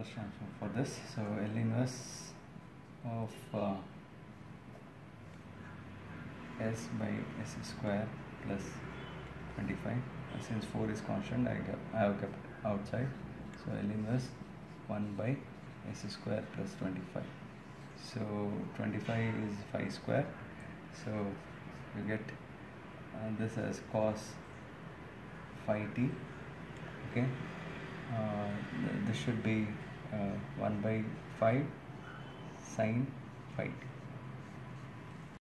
Laplace transform for this. So L inverse of s by s square plus 25. Since 4 is constant, I have kept outside. So L inverse 1 by s square plus 25. So 25 is 5 square. So you get this as cos phi t. Okay. This should be 1 by 5 sin phi t.